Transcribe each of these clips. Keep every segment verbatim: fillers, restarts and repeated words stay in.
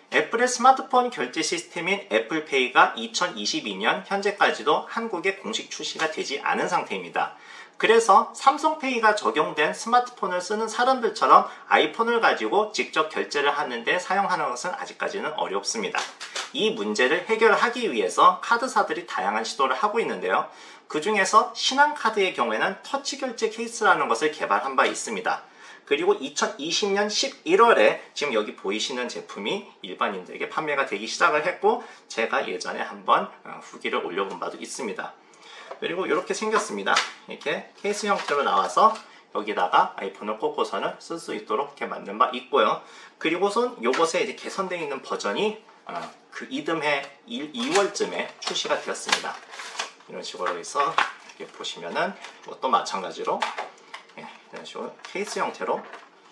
애플의 스마트폰 결제 시스템인 애플페이가 이천이십이 년 현재까지도 한국에 공식 출시가 되지 않은 상태입니다. 그래서 삼성페이가 적용된 스마트폰을 쓰는 사람들처럼 아이폰을 가지고 직접 결제를 하는데 사용하는 것은 아직까지는 어렵습니다. 이 문제를 해결하기 위해서 카드사들이 다양한 시도를 하고 있는데요. 그 중에서 신한카드의 경우에는 터치 결제 케이스라는 것을 개발한 바 있습니다. 그리고 이천이십 년 십일월에 지금 여기 보이시는 제품이 일반인들에게 판매가 되기 시작을 했고, 제가 예전에 한번 후기를 올려본 바도 있습니다. 그리고 이렇게 생겼습니다. 이렇게 케이스 형태로 나와서 여기다가 아이폰을 꽂고서는 쓸 수 있도록 이렇게 만든 바 있고요. 그리고선 요것에 이제 개선되어 있는 버전이 어, 그 이듬해 이월쯤에 출시가 되었습니다. 이런 식으로 해서 이렇게 보시면은 또 마찬가지로 예, 이런 식으로 케이스 형태로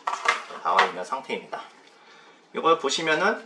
나와 있는 상태입니다. 이걸 보시면은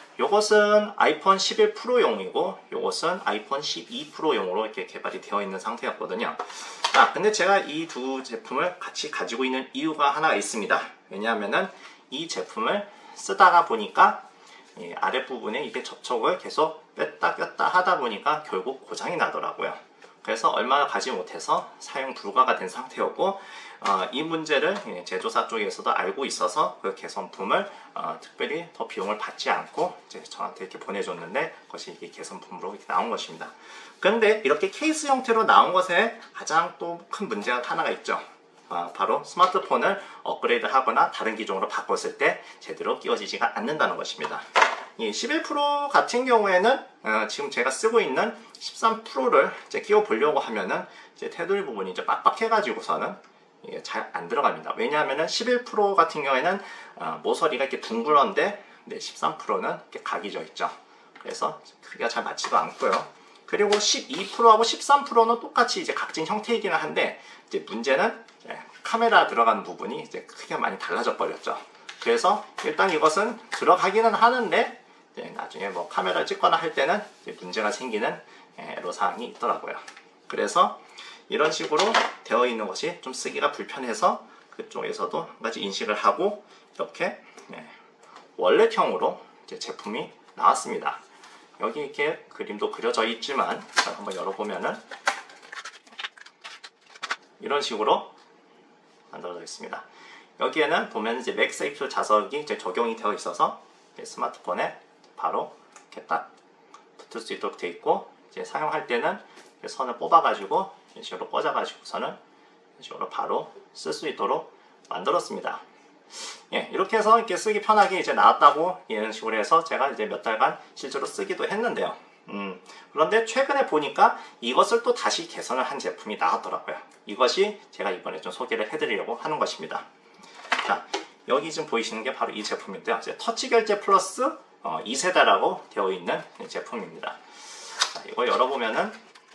요것은 아이폰 십일 프로용이고 요것은 아이폰 십이 프로용으로 이렇게 개발이 되어 있는 상태였거든요. 아, 근데 제가 이 두 제품을 같이 가지고 있는 이유가 하나가 있습니다. 왜냐하면은 이 제품을 쓰다가 보니까 이 아랫부분에 이게 접촉을 계속 뺐다 꼈다 하다 보니까 결국 고장이 나더라고요. 그래서 얼마 가지 못해서 사용 불가가 된 상태였고, 어, 이 문제를 제조사 쪽에서도 알고 있어서 그 개선품을 어, 특별히 더 비용을 받지 않고 이제 저한테 이렇게 보내줬는데, 그것이 이게 개선품으로 이렇게 나온 것입니다. 그런데 이렇게 케이스 형태로 나온 것에 가장 또 큰 문제가 하나가 있죠. 어, 바로 스마트폰을 업그레이드 하거나 다른 기종으로 바꿨을 때 제대로 끼워지지가 않는다는 것입니다. 이 십일 프로 같은 경우에는 어, 지금 제가 쓰고 있는 십삼 프로를 이제 끼워 보려고 하면은 이제 테두리 부분이 이제 빡빡해 가지고서는 이게 잘 안 들어갑니다. 왜냐하면은 십일 프로 같은 경우에는 어, 모서리가 이렇게 둥그런데 네, 십삼 프로는 이렇게 각이 져 있죠. 그래서 크기가 잘 맞지도 않고요. 그리고 십이 프로하고 십삼 프로는 똑같이 이제 각진 형태이기는 한데, 이제 문제는 이제 카메라 들어가는 부분이 이제 크기가 많이 달라져 버렸죠. 그래서 일단 이것은 들어가기는 하는데 이제 나중에 뭐 카메라를 찍거나 할 때는 이제 문제가 생기는 애로사항이 있더라고요. 그래서 이런 식으로 되어 있는 것이 좀 쓰기가 불편해서 그쪽에서도 한 가지 인식을 하고 이렇게 월렛형으로 이제 제품이 나왔습니다. 여기 이렇게 그림도 그려져 있지만 한번 열어보면은 이런 식으로 만들어져 있습니다. 여기에는 보면 이제 맥세이프 자석이 이제 적용이 되어 있어서 스마트폰에 바로 이렇게 딱 붙을 수 있도록 되어 있고, 이제 사용할 때는 선을 뽑아가지고 이런 식으로 꽂아가지고서는 이런 식으로 바로 쓸 수 있도록 만들었습니다. 예, 이렇게 해서 이렇게 쓰기 편하게 이제 나왔다고 이런 식으로 해서 제가 이제 몇 달간 실제로 쓰기도 했는데요. 음, 그런데 최근에 보니까 이것을 또 다시 개선을 한 제품이 나왔더라고요. 이것이 제가 이번에 좀 소개를 해드리려고 하는 것입니다. 자, 여기 지금 보이시는 게 바로 이 제품인데요. 이제 터치 결제 플러스 어, 이 세대라고 되어 있는 제품입니다. 자, 이거 열어보면은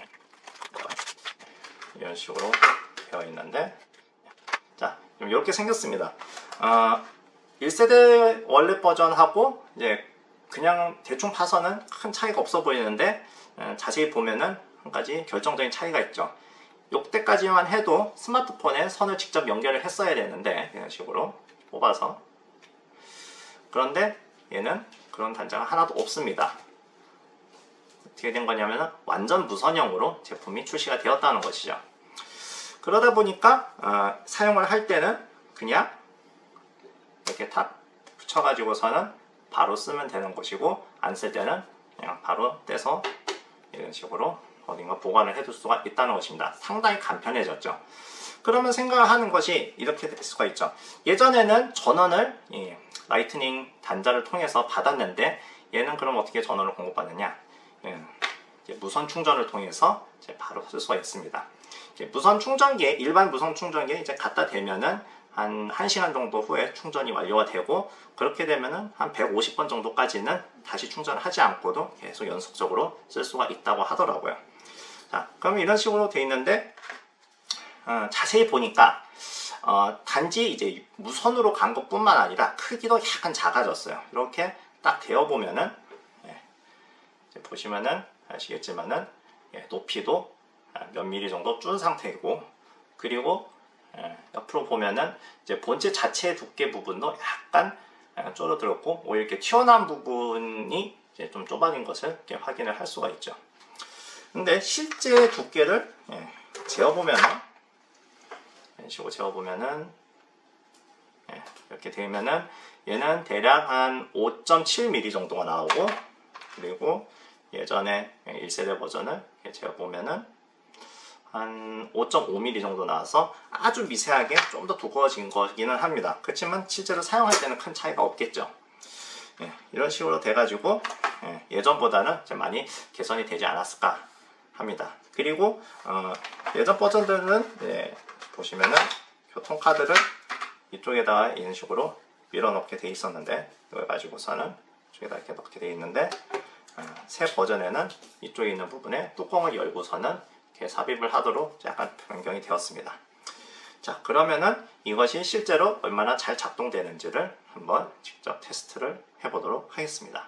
이런 식으로 되어 있는데, 자, 이렇게 생겼습니다. 어, 일 세대 원래 버전하고 이제 그냥 대충 파서는 큰 차이가 없어 보이는데, 어, 자세히 보면은 한 가지 결정적인 차이가 있죠. 이때까지만 해도 스마트폰에 선을 직접 연결을 했어야 되는데 이런 식으로 뽑아서, 그런데 얘는 그런 단자가 하나도 없습니다. 어떻게 된 거냐면 완전 무선형으로 제품이 출시가 되었다는 것이죠. 그러다 보니까 어, 사용을 할 때는 그냥 이렇게 다 붙여가지고서는 바로 쓰면 되는 것이고, 안 쓸 때는 그냥 바로 떼서 이런 식으로 어딘가 보관을 해둘 수가 있다는 것입니다. 상당히 간편해졌죠. 그러면 생각하는 것이 이렇게 될 수가 있죠. 예전에는 전원을 이 라이트닝 단자를 통해서 받았는데, 얘는 그럼 어떻게 전원을 공급받느냐? 예, 이제 무선 충전을 통해서 이제 바로 쓸 수가 있습니다. 이제 무선 충전기에, 일반 무선 충전기에 이제 갖다 대면은 한 1시간 정도 후에 충전이 완료가 되고, 그렇게 되면은 한 백오십 번 정도까지는 다시 충전을 하지 않고도 계속 연속적으로 쓸 수가 있다고 하더라고요. 자, 그럼 이런 식으로 되어 있는데, 어, 자세히 보니까 어, 단지 이제 무선으로 간 것뿐만 아니라 크기도 약간 작아졌어요. 이렇게 딱 대어보면은 예, 이제 보시면은 아시겠지만은 예, 높이도 몇 미리 정도 준 상태이고, 그리고 예, 옆으로 보면은 이제 본체 자체의 두께 부분도 약간 약간 줄어들었고 오히려 이렇게 튀어나온 부분이 이제 좀 좁아진 것을 이렇게 확인을 할 수가 있죠. 근데 실제 두께를 예, 재어보면은 이런 식으로 재어보면은 예, 이렇게 되면은 얘는 대략 한 오 점 칠 밀리미터 정도가 나오고, 그리고 예전에 일 세대 버전을 재어보면은 한 오 점 오 밀리미터 정도 나와서 아주 미세하게 좀 더 두꺼워진 거기는 합니다. 그렇지만 실제로 사용할 때는 큰 차이가 없겠죠. 예, 이런 식으로 돼가지고 예, 예전보다는 좀 많이 개선이 되지 않았을까 합니다. 그리고 어, 예전 버전들은 예, 보시면은 교통카드를 이쪽에다가 이런 식으로 밀어넣게 돼 있었는데, 이걸 가지고서는 이쪽에다 이렇게 넣게 돼 있는데, 어, 새 버전에는 이쪽에 있는 부분에 뚜껑을 열고서는 이렇게 삽입을 하도록 약간 변경이 되었습니다. 자, 그러면은 이것이 실제로 얼마나 잘 작동되는지를 한번 직접 테스트를 해보도록 하겠습니다.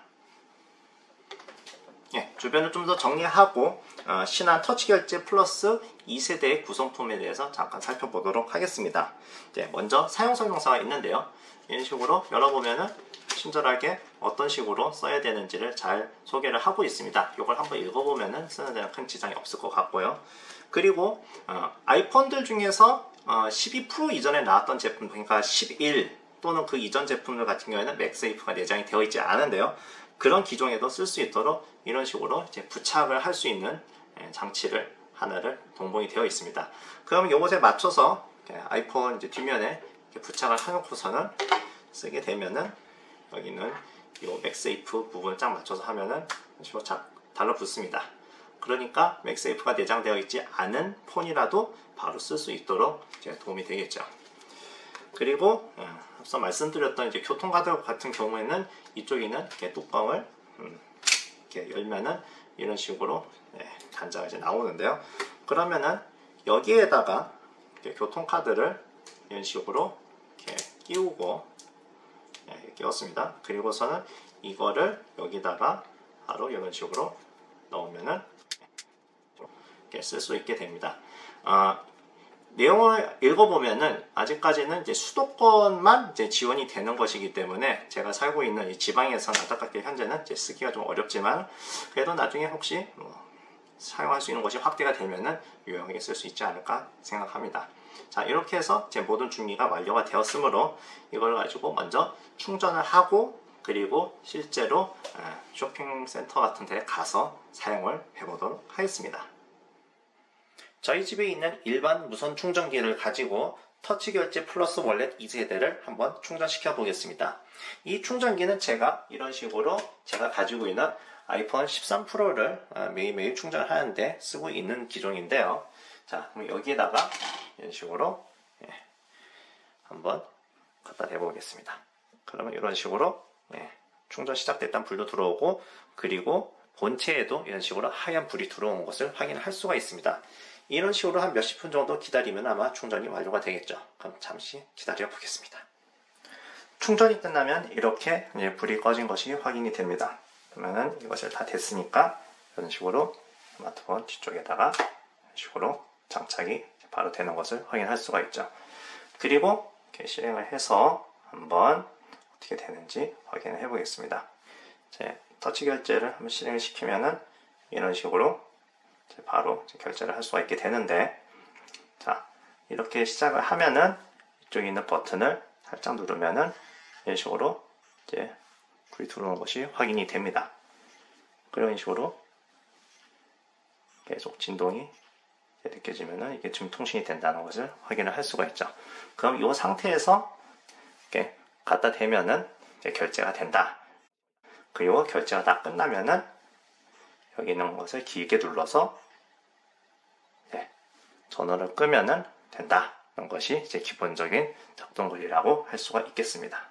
예, 주변을 좀 더 정리하고 어, 신한 터치 결제 플러스 이 세대의 구성품에 대해서 잠깐 살펴보도록 하겠습니다. 이제 먼저 사용 설명서가 있는데요. 이런 식으로 열어보면은 친절하게 어떤 식으로 써야 되는지를 잘 소개를 하고 있습니다. 이걸 한번 읽어보면은 쓰는 데는 큰 지장이 없을 것 같고요. 그리고 어, 아이폰들 중에서 어, 십이 프로 이전에 나왔던 제품, 그러니까 십일 또는 그 이전 제품들 같은 경우에는 맥세이프가 내장이 되어 있지 않은데요. 그런 기종에도 쓸 수 있도록 이런 식으로 이제 부착을 할 수 있는 장치를 하나를 동봉이 되어 있습니다. 그럼 이것에 맞춰서 아이폰 이제 뒷면에 부착을 해놓고서는 쓰게 되면은 여기는 이 맥세이프 부분을 쫙 맞춰서 하면은 이런 쫙 달라붙습니다. 그러니까 맥세이프가 내장되어 있지 않은 폰이라도 바로 쓸 수 있도록 이제 도움이 되겠죠. 그리고 어, 앞서 말씀드렸던 이제 교통카드 같은 경우에는 이쪽에 있는 이렇게 뚜껑을 음, 이렇게 열면은 이런 식으로 네, 단자가 이제 나오는데요. 그러면은 여기에다가 이렇게 교통카드를 이런 식으로 이렇게 끼우고 네, 끼웠습니다. 그리고서는 이거를 여기다가 바로 이런 식으로 넣으면은 이렇게 쓸 수 있게 됩니다. 어, 내용을 읽어보면은 아직까지는 이제 수도권만 이제 지원이 되는 것이기 때문에 제가 살고 있는 이 지방에서는 안타깝게 현재는 이제 쓰기가 좀 어렵지만, 그래도 나중에 혹시 뭐 사용할 수 있는 것이 확대가 되면은 유용하게 쓸 수 있지 않을까 생각합니다. 자, 이렇게 해서 제 모든 준비가 완료가 되었으므로 이걸 가지고 먼저 충전을 하고, 그리고 실제로 쇼핑센터 같은 데 가서 사용을 해보도록 하겠습니다. 저희 집에 있는 일반 무선 충전기를 가지고 터치 결제 플러스 월렛 이 세대를 한번 충전시켜 보겠습니다. 이 충전기는 제가 이런 식으로 제가 가지고 있는 아이폰 십삼 프로를 매일매일 충전을 하는데 쓰고 있는 기종인데요. 자, 그럼 여기에다가 이런 식으로 한번 갖다 대보겠습니다. 그러면 이런 식으로 충전 시작됐다는 불도 들어오고, 그리고 본체에도 이런 식으로 하얀 불이 들어온 것을 확인할 수가 있습니다. 이런 식으로 한 몇십 분 정도 기다리면 아마 충전이 완료가 되겠죠. 그럼 잠시 기다려 보겠습니다. 충전이 끝나면 이렇게 이제 불이 꺼진 것이 확인이 됩니다. 그러면은 이것을 다 됐으니까 이런 식으로 스마트폰 뒤쪽에다가 이런 식으로 장착이 바로 되는 것을 확인할 수가 있죠. 그리고 이렇게 실행을 해서 한번 어떻게 되는지 확인을 해 보겠습니다. 이제 터치 결제를 한번 실행을 시키면은 이런 식으로 바로 결제를 할 수가 있게 되는데, 자, 이렇게 시작을 하면은 이쪽에 있는 버튼을 살짝 누르면은 이런 식으로 이제 불이 들어오는 것이 확인이 됩니다. 그런 식으로 계속 진동이 느껴지면은 이게 지금 통신이 된다는 것을 확인을 할 수가 있죠. 그럼 이 상태에서 이렇게 갖다 대면은 이제 결제가 된다. 그리고 결제가 다 끝나면은 여기 있는 것을 길게 눌러서 네, 전원을 끄면은 된다는 것이 이제 기본적인 작동 원리라고 할 수가 있겠습니다.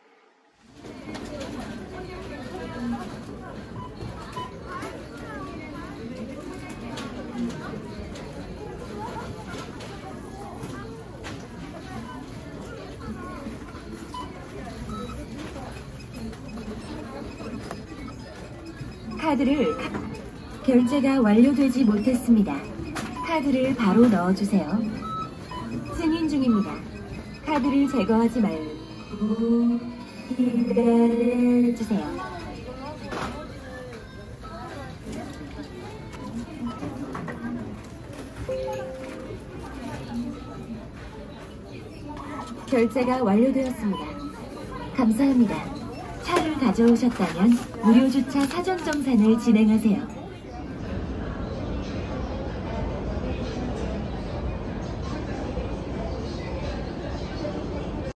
카드를 결제가 완료되지 못했습니다. 카드를 바로 넣어주세요. 승인 중입니다. 카드를 제거하지 말고 기다려주세요. 결제가 완료되었습니다. 감사합니다. 차를 가져오셨다면 무료 주차 사전 정산을 진행하세요.